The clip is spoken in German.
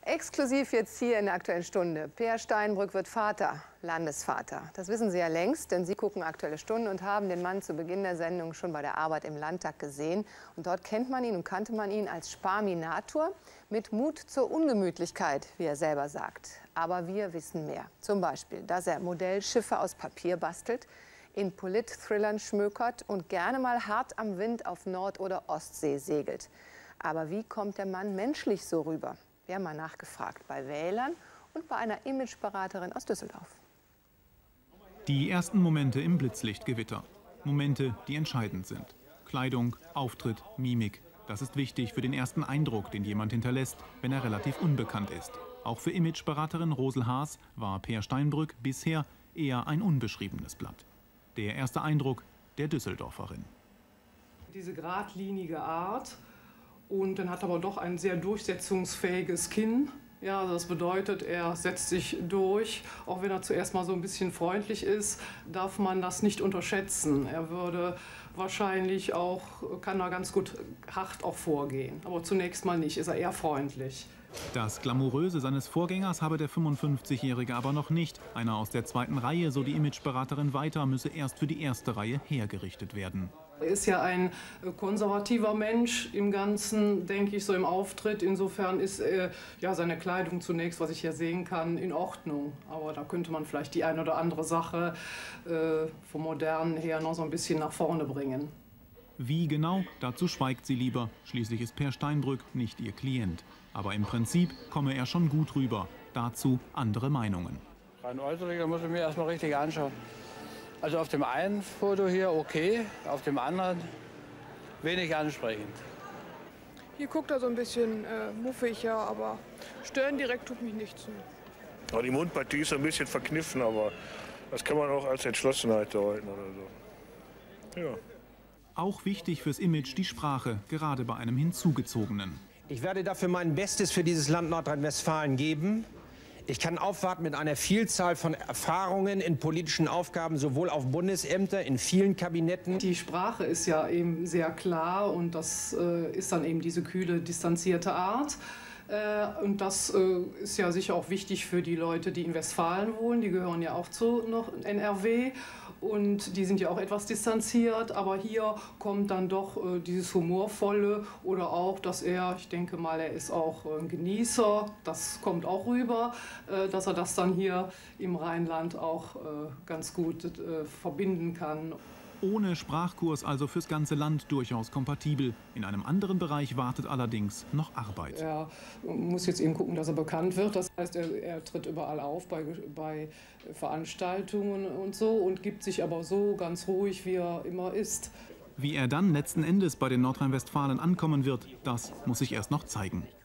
Exklusiv jetzt hier in der Aktuellen Stunde. Peer Steinbrück wird Vater, Landesvater. Das wissen Sie ja längst, denn Sie gucken Aktuelle Stunde und haben den Mann zu Beginn der Sendung schon bei der Arbeit im Landtag gesehen. Und dort kennt man ihn und kannte man ihn als Sparminator mit Mut zur Ungemütlichkeit, wie er selber sagt. Aber wir wissen mehr. Zum Beispiel, dass er Modellschiffe aus Papier bastelt, in Polit-Thrillern schmökert und gerne mal hart am Wind auf Nord- oder Ostsee segelt. Aber wie kommt der Mann menschlich so rüber? Wir haben mal nachgefragt bei Wählern und bei einer Imageberaterin aus Düsseldorf. Die ersten Momente im Blitzlichtgewitter. Momente, die entscheidend sind. Kleidung, Auftritt, Mimik. Das ist wichtig für den ersten Eindruck, den jemand hinterlässt, wenn er relativ unbekannt ist. Auch für Imageberaterin Rosel Haas war Peer Steinbrück bisher eher ein unbeschriebenes Blatt. Der erste Eindruck der Düsseldorferin. Diese geradlinige Art. Und dann hat er aber doch ein sehr durchsetzungsfähiges Kinn. Ja, also das bedeutet, er setzt sich durch. Auch wenn er zuerst mal so ein bisschen freundlich ist, darf man das nicht unterschätzen. Er würde wahrscheinlich auch, kann er ganz gut hart auch vorgehen. Aber zunächst mal nicht, ist er eher freundlich. Das Glamouröse seines Vorgängers habe der 55-Jährige aber noch nicht. Einer aus der zweiten Reihe, so die Imageberaterin weiter, müsse erst für die erste Reihe hergerichtet werden. Er ist ja ein konservativer Mensch im Ganzen, denke ich, so im Auftritt. Insofern ist ja seine Kleidung zunächst, was ich hier sehen kann, in Ordnung. Aber da könnte man vielleicht die eine oder andere Sache vom Modernen her noch so ein bisschen nach vorne bringen. Wie genau, dazu schweigt sie lieber. Schließlich ist Peer Steinbrück nicht ihr Klient. Aber im Prinzip komme er schon gut rüber. Dazu andere Meinungen. Rein äußerlich, da muss ich mir erst mal richtig anschauen. Also auf dem einen Foto hier okay, auf dem anderen wenig ansprechend. Hier guckt er so ein bisschen muffig, ja, aber stören direkt tut mich nichts. Ja, die Mundpartie ist ein bisschen verkniffen, aber das kann man auch als Entschlossenheit deuten oder so. Ja. Auch wichtig fürs Image die Sprache, gerade bei einem Hinzugezogenen. Ich werde dafür mein Bestes für dieses Land Nordrhein-Westfalen geben. Ich kann aufwarten mit einer Vielzahl von Erfahrungen in politischen Aufgaben, sowohl auf Bundesämter, in vielen Kabinetten. Die Sprache ist ja eben sehr klar und das ist dann eben diese kühle, distanzierte Art. Und das ist ja sicher auch wichtig für die Leute, die in Westfalen wohnen. Die gehören ja auch zu noch NRW und die sind ja auch etwas distanziert. Aber hier kommt dann doch dieses Humorvolle oder auch, dass er, ich denke mal, er ist auch ein Genießer. Das kommt auch rüber, dass er das dann hier im Rheinland auch ganz gut verbinden kann. Ohne Sprachkurs also fürs ganze Land durchaus kompatibel. In einem anderen Bereich wartet allerdings noch Arbeit. Er muss jetzt eben gucken, dass er bekannt wird. Das heißt, er tritt überall auf bei Veranstaltungen und so und gibt sich aber so ganz ruhig, wie er immer ist. Wie er dann letzten Endes bei den Nordrhein-Westfalen ankommen wird, das muss sich erst noch zeigen.